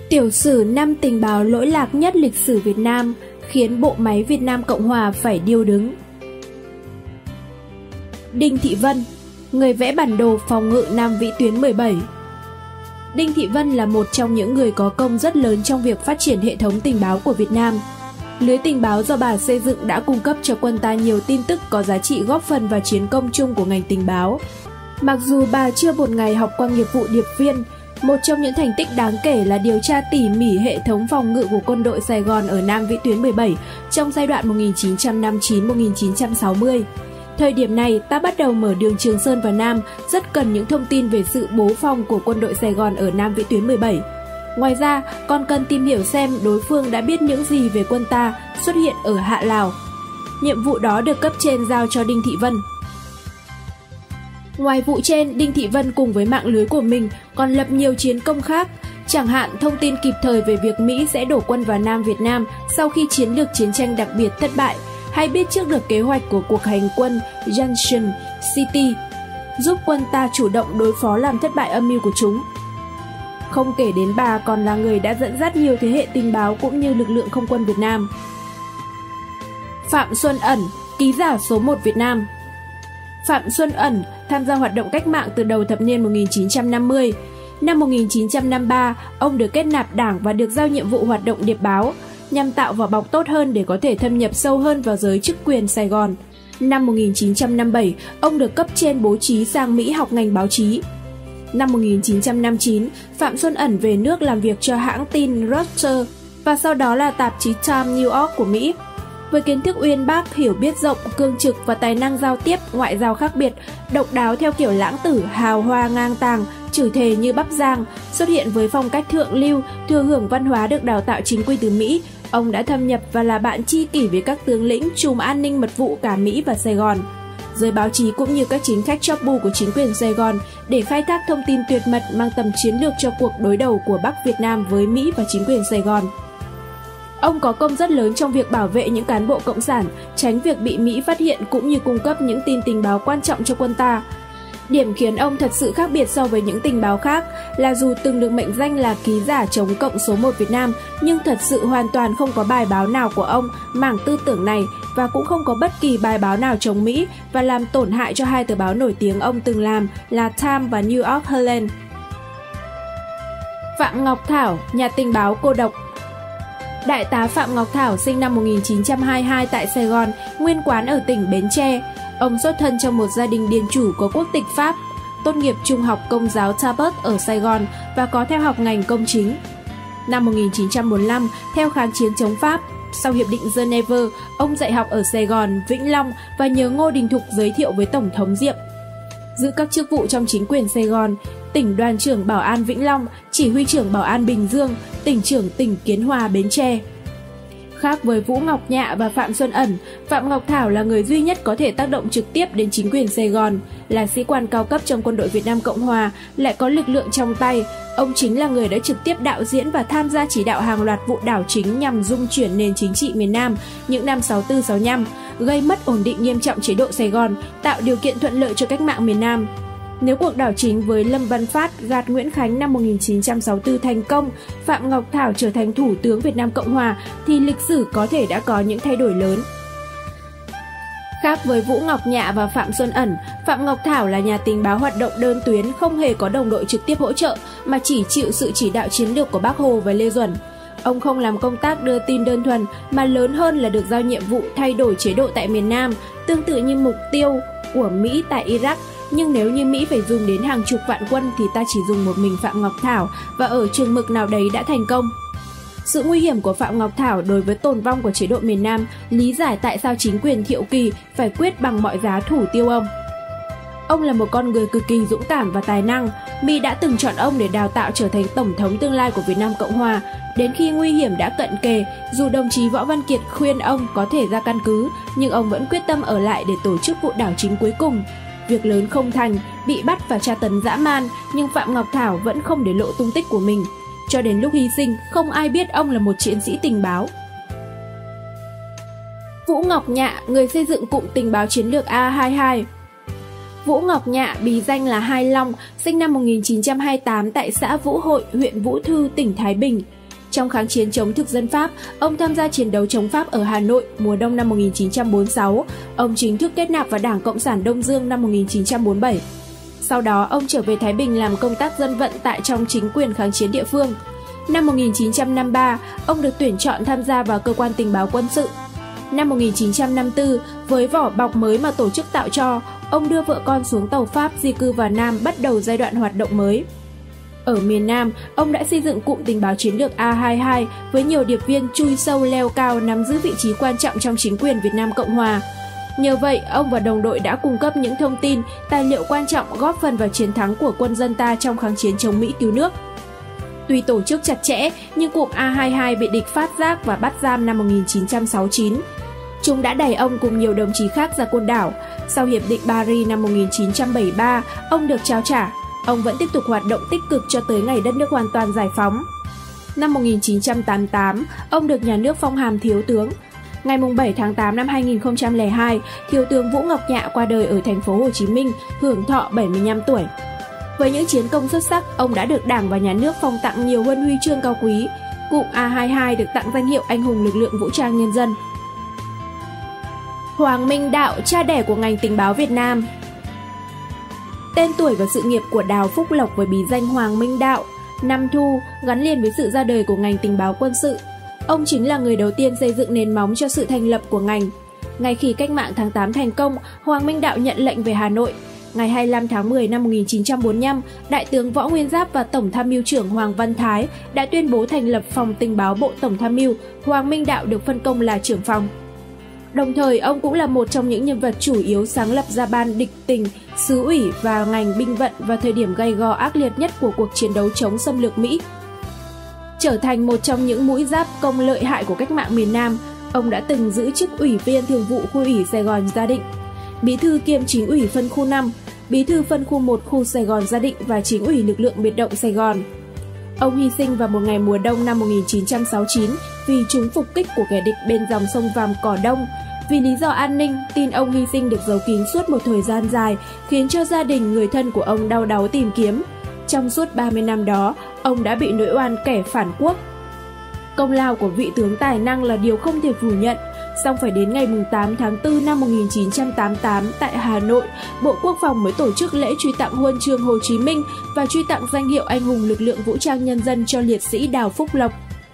Tiểu sử 5 tình báo lỗi lạc nhất lịch sử Việt Nam khiến bộ máy Việt Nam Cộng Hòa phải điêu đứng. Đinh Thị Vân, người vẽ bản đồ phòng ngự Nam Vĩ tuyến 17. Đinh Thị Vân là một trong những người có công rất lớn trong việc phát triển hệ thống tình báo của Việt Nam. Lưới tình báo do bà xây dựng đã cung cấp cho quân ta nhiều tin tức có giá trị góp phần vào chiến công chung của ngành tình báo. Mặc dù bà chưa một ngày học qua nghiệp vụ điệp viên, một trong những thành tích đáng kể là điều tra tỉ mỉ hệ thống phòng ngự của quân đội Sài Gòn ở Nam Vĩ tuyến 17 trong giai đoạn 1959-1960. Thời điểm này, ta bắt đầu mở đường Trường Sơn vào Nam, rất cần những thông tin về sự bố phòng của quân đội Sài Gòn ở Nam Vĩ tuyến 17. Ngoài ra, còn cần tìm hiểu xem đối phương đã biết những gì về quân ta xuất hiện ở Hạ Lào. Nhiệm vụ đó được cấp trên giao cho Đinh Thị Vân. Ngoài vụ trên, Đinh Thị Vân cùng với mạng lưới của mình còn lập nhiều chiến công khác, chẳng hạn thông tin kịp thời về việc Mỹ sẽ đổ quân vào Nam Việt Nam sau khi chiến lược chiến tranh đặc biệt thất bại, hay biết trước được kế hoạch của cuộc hành quân Junction City, giúp quân ta chủ động đối phó làm thất bại âm mưu của chúng. Không kể đến bà còn là người đã dẫn dắt nhiều thế hệ tình báo cũng như lực lượng không quân Việt Nam. Phạm Xuân Ẩn, ký giả số 1 Việt Nam. Phạm Xuân Ẩn tham gia hoạt động cách mạng từ đầu thập niên 1950. Năm 1953, ông được kết nạp đảng và được giao nhiệm vụ hoạt động điệp báo, nhằm tạo vỏ bọc tốt hơn để có thể thâm nhập sâu hơn vào giới chức quyền Sài Gòn. Năm 1957, ông được cấp trên bố trí sang Mỹ học ngành báo chí. Năm 1959, Phạm Xuân Ẩn về nước làm việc cho hãng tin Reuters và sau đó là tạp chí Times New York của Mỹ. Với kiến thức uyên bác, hiểu biết rộng, cương trực và tài năng giao tiếp, ngoại giao khác biệt, độc đáo theo kiểu lãng tử, hào hoa ngang tàng, chửi thề như bắp rang, xuất hiện với phong cách thượng lưu, thừa hưởng văn hóa được đào tạo chính quy từ Mỹ, ông đã thâm nhập và là bạn tri kỷ với các tướng lĩnh, trùm an ninh mật vụ cả Mỹ và Sài Gòn, giới báo chí cũng như các chính khách chóp bu của chính quyền Sài Gòn để khai thác thông tin tuyệt mật mang tầm chiến lược cho cuộc đối đầu của Bắc Việt Nam với Mỹ và chính quyền Sài Gòn. Ông có công rất lớn trong việc bảo vệ những cán bộ cộng sản, tránh việc bị Mỹ phát hiện cũng như cung cấp những tin tình báo quan trọng cho quân ta. Điểm khiến ông thật sự khác biệt so với những tình báo khác là dù từng được mệnh danh là ký giả chống cộng số 1 Việt Nam, nhưng thật sự hoàn toàn không có bài báo nào của ông mảng tư tưởng này và cũng không có bất kỳ bài báo nào chống Mỹ và làm tổn hại cho hai tờ báo nổi tiếng ông từng làm là Times và New York Herald. Phạm Ngọc Thảo, nhà tình báo cô độc. Đại tá Phạm Ngọc Thảo sinh năm 1922 tại Sài Gòn, nguyên quán ở tỉnh Bến Tre. Ông xuất thân trong một gia đình điền chủ có quốc tịch Pháp, tốt nghiệp trung học Công giáo Talbot ở Sài Gòn và có theo học ngành công chính. Năm 1945, theo kháng chiến chống Pháp, sau Hiệp định Geneva, ông dạy học ở Sài Gòn, Vĩnh Long và nhờ Ngô Đình Thục giới thiệu với Tổng thống Diệm. Giữ các chức vụ trong chính quyền Sài Gòn, tỉnh đoàn trưởng Bảo an Vĩnh Long, chỉ huy trưởng Bảo an Bình Dương, tỉnh trưởng tỉnh Kiến Hòa, Bến Tre. Khác với Vũ Ngọc Nhạ và Phạm Xuân Ẩn, Phạm Ngọc Thảo là người duy nhất có thể tác động trực tiếp đến chính quyền Sài Gòn, là sĩ quan cao cấp trong quân đội Việt Nam Cộng Hòa, lại có lực lượng trong tay. Ông chính là người đã trực tiếp đạo diễn và tham gia chỉ đạo hàng loạt vụ đảo chính nhằm dung chuyển nền chính trị miền Nam những năm 64-65, gây mất ổn định nghiêm trọng chế độ Sài Gòn, tạo điều kiện thuận lợi cho cách mạng miền Nam. Nếu cuộc đảo chính với Lâm Văn Phát gạt Nguyễn Khánh năm 1964 thành công, Phạm Ngọc Thảo trở thành Thủ tướng Việt Nam Cộng Hòa, thì lịch sử có thể đã có những thay đổi lớn. Khác với Vũ Ngọc Nhạ và Phạm Xuân Ẩn, Phạm Ngọc Thảo là nhà tình báo hoạt động đơn tuyến, không hề có đồng đội trực tiếp hỗ trợ, mà chỉ chịu sự chỉ đạo chiến lược của Bác Hồ và Lê Duẩn. Ông không làm công tác đưa tin đơn thuần, mà lớn hơn là được giao nhiệm vụ thay đổi chế độ tại miền Nam, tương tự như mục tiêu của Mỹ tại Iraq. Nhưng nếu như Mỹ phải dùng đến hàng chục vạn quân thì ta chỉ dùng một mình Phạm Ngọc Thảo và ở chừng mực nào đấy đã thành công. Sự nguy hiểm của Phạm Ngọc Thảo đối với tồn vong của chế độ miền Nam lý giải tại sao chính quyền Thiệu Kỳ phải quyết bằng mọi giá thủ tiêu ông. Ông là một con người cực kỳ dũng cảm và tài năng. Mỹ đã từng chọn ông để đào tạo trở thành Tổng thống tương lai của Việt Nam Cộng Hòa. Đến khi nguy hiểm đã cận kề, dù đồng chí Võ Văn Kiệt khuyên ông có thể ra căn cứ, nhưng ông vẫn quyết tâm ở lại để tổ chức vụ đảo chính cuối cùng. Việc lớn không thành, bị bắt và tra tấn dã man, nhưng Phạm Ngọc Thảo vẫn không để lộ tung tích của mình. Cho đến lúc hy sinh, không ai biết ông là một chiến sĩ tình báo. Vũ Ngọc Nhạ, người xây dựng cụm tình báo chiến lược A22. Vũ Ngọc Nhạ, bí danh là Hai Long, sinh năm 1928 tại xã Vũ Hội, huyện Vũ Thư, tỉnh Thái Bình. Trong kháng chiến chống thực dân Pháp, ông tham gia chiến đấu chống Pháp ở Hà Nội mùa đông năm 1946. Ông chính thức kết nạp vào Đảng Cộng sản Đông Dương năm 1947. Sau đó, ông trở về Thái Bình làm công tác dân vận tại trong chính quyền kháng chiến địa phương. Năm 1953, ông được tuyển chọn tham gia vào cơ quan tình báo quân sự. Năm 1954, với vỏ bọc mới mà tổ chức tạo cho, ông đưa vợ con xuống tàu Pháp di cư vào Nam, bắt đầu giai đoạn hoạt động mới. Ở miền Nam, ông đã xây dựng cụm tình báo chiến lược A22 với nhiều điệp viên chui sâu leo cao nắm giữ vị trí quan trọng trong chính quyền Việt Nam Cộng Hòa. Nhờ vậy, ông và đồng đội đã cung cấp những thông tin, tài liệu quan trọng góp phần vào chiến thắng của quân dân ta trong kháng chiến chống Mỹ cứu nước. Tuy tổ chức chặt chẽ, nhưng cụm A22 bị địch phát giác và bắt giam năm 1969. Chúng đã đẩy ông cùng nhiều đồng chí khác ra côn đảo. Sau Hiệp định Paris năm 1973, ông được trao trả. Ông vẫn tiếp tục hoạt động tích cực cho tới ngày đất nước hoàn toàn giải phóng. Năm 1988, ông được nhà nước phong hàm thiếu tướng. Ngày 7 tháng 8 năm 2002, Thiếu tướng Vũ Ngọc Nhạ qua đời ở thành phố Hồ Chí Minh, hưởng thọ 75 tuổi. Với những chiến công xuất sắc, ông đã được Đảng và Nhà nước phong tặng nhiều huân huy chương cao quý. Cụm A22 được tặng danh hiệu Anh hùng lực lượng vũ trang nhân dân. Hoàng Minh Đạo, cha đẻ của ngành tình báo Việt Nam. Tên tuổi và sự nghiệp của Đào Phúc Lộc với bí danh Hoàng Minh Đạo, Năm Thu gắn liền với sự ra đời của ngành tình báo quân sự. Ông chính là người đầu tiên xây dựng nền móng cho sự thành lập của ngành. Ngay khi cách mạng tháng 8 thành công, Hoàng Minh Đạo nhận lệnh về Hà Nội. Ngày 25 tháng 10 năm 1945, Đại tướng Võ Nguyên Giáp và Tổng tham mưu trưởng Hoàng Văn Thái đã tuyên bố thành lập Phòng Tình báo Bộ Tổng tham mưu. Hoàng Minh Đạo được phân công là trưởng phòng. Đồng thời, ông cũng là một trong những nhân vật chủ yếu sáng lập ra Ban Địch Tình, Xứ ủy và ngành binh vận vào thời điểm gay go ác liệt nhất của cuộc chiến đấu chống xâm lược Mỹ. Trở thành một trong những mũi giáp công lợi hại của cách mạng miền Nam, ông đã từng giữ chức Ủy viên Thường vụ Khu ủy Sài Gòn Gia Định, Bí thư kiêm Chính ủy phân khu 5, Bí thư phân khu 1 khu Sài Gòn Gia Định và Chính ủy lực lượng biệt động Sài Gòn. Ông hy sinh vào một ngày mùa đông năm 1969 vì trúng phục kích của kẻ địch bên dòng sông Vàm Cỏ Đông. Vì lý do an ninh, tin ông hy sinh được giấu kín suốt một thời gian dài, khiến cho gia đình người thân của ông đau đáu tìm kiếm. Trong suốt 30 năm đó, ông đã bị nỗi oan kẻ phản quốc. Công lao của vị tướng tài năng là điều không thể phủ nhận, song phải đến ngày 8 tháng 4 năm 1988 tại Hà Nội, Bộ Quốc phòng mới tổ chức lễ truy tặng huân chương Hồ Chí Minh và truy tặng danh hiệu Anh hùng lực lượng vũ trang nhân dân cho liệt sĩ Đào Phúc Lộc.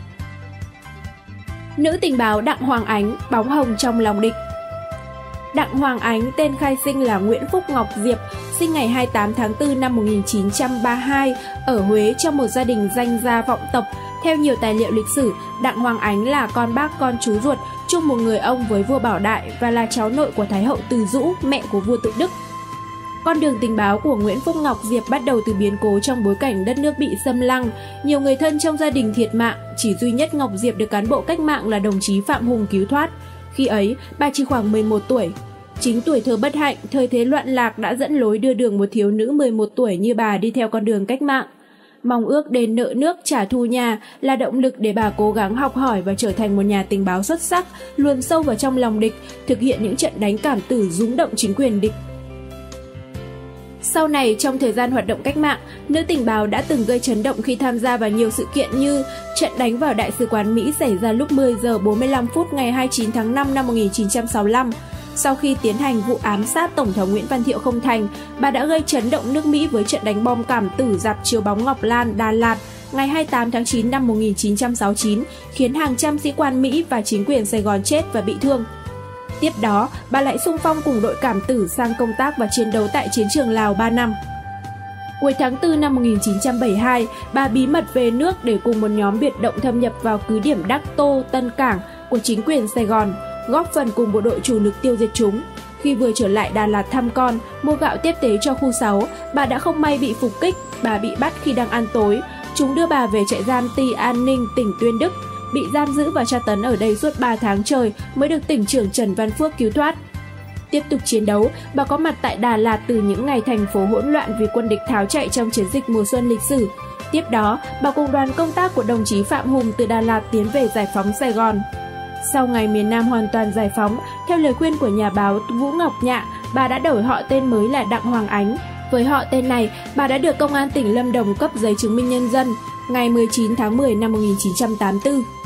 Nữ tình báo Đặng Hoàng Ánh, bóng hồng trong lòng địch. Đặng Hoàng Ánh, tên khai sinh là Nguyễn Phúc Ngọc Diệp, sinh ngày 28 tháng 4 năm 1932 ở Huế trong một gia đình danh gia vọng tộc. Theo nhiều tài liệu lịch sử, Đặng Hoàng Ánh là con bác con chú ruột, chung một người ông với vua Bảo Đại và là cháu nội của Thái hậu Từ Dũ, mẹ của vua Tự Đức. Con đường tình báo của Nguyễn Phúc Ngọc Diệp bắt đầu từ biến cố trong bối cảnh đất nước bị xâm lăng, nhiều người thân trong gia đình thiệt mạng, chỉ duy nhất Ngọc Diệp được cán bộ cách mạng là đồng chí Phạm Hùng cứu thoát. Khi ấy, bà chỉ khoảng 11 tuổi. Chính tuổi thơ bất hạnh, thời thế loạn lạc đã dẫn lối đưa đường một thiếu nữ 11 tuổi như bà đi theo con đường cách mạng. Mong ước đền nợ nước trả thù nhà là động lực để bà cố gắng học hỏi và trở thành một nhà tình báo xuất sắc, luồn sâu vào trong lòng địch, thực hiện những trận đánh cảm tử rúng động chính quyền địch. Sau này, trong thời gian hoạt động cách mạng, nữ tình báo đã từng gây chấn động khi tham gia vào nhiều sự kiện như trận đánh vào Đại sứ quán Mỹ xảy ra lúc 10 giờ 45 phút ngày 29 tháng 5 năm 1965. Sau khi tiến hành vụ ám sát Tổng thống Nguyễn Văn Thiệu không thành, bà đã gây chấn động nước Mỹ với trận đánh bom cảm tử rạp chiếu bóng Ngọc Lan, Đà Lạt ngày 28 tháng 9 năm 1969, khiến hàng trăm sĩ quan Mỹ và chính quyền Sài Gòn chết và bị thương. Tiếp đó, bà lại xung phong cùng đội cảm tử sang công tác và chiến đấu tại chiến trường Lào 3 năm. Cuối tháng 4 năm 1972, bà bí mật về nước để cùng một nhóm biệt động thâm nhập vào cứ điểm Đắc Tô, Tân Cảng của chính quyền Sài Gòn, góp phần cùng bộ đội chủ lực tiêu diệt chúng. Khi vừa trở lại Đà Lạt thăm con, mua gạo tiếp tế cho khu 6, bà đã không may bị phục kích, bà bị bắt khi đang ăn tối. Chúng đưa bà về trại giam Ty An Ninh, tỉnh Tuyên Đức, bị giam giữ và tra tấn ở đây suốt 3 tháng trời mới được tỉnh trưởng Trần Văn Phước cứu thoát. Tiếp tục chiến đấu, bà có mặt tại Đà Lạt từ những ngày thành phố hỗn loạn vì quân địch tháo chạy trong chiến dịch mùa xuân lịch sử. Tiếp đó, bà cùng đoàn công tác của đồng chí Phạm Hùng từ Đà Lạt tiến về giải phóng Sài Gòn. Sau ngày miền Nam hoàn toàn giải phóng, theo lời khuyên của nhà báo Vũ Ngọc Nhạ, bà đã đổi họ tên mới là Đặng Hoàng Ánh. Với họ tên này, bà đã được Công an tỉnh Lâm Đồng cấp giấy chứng minh nhân dân ngày 19 tháng 10 năm 1984.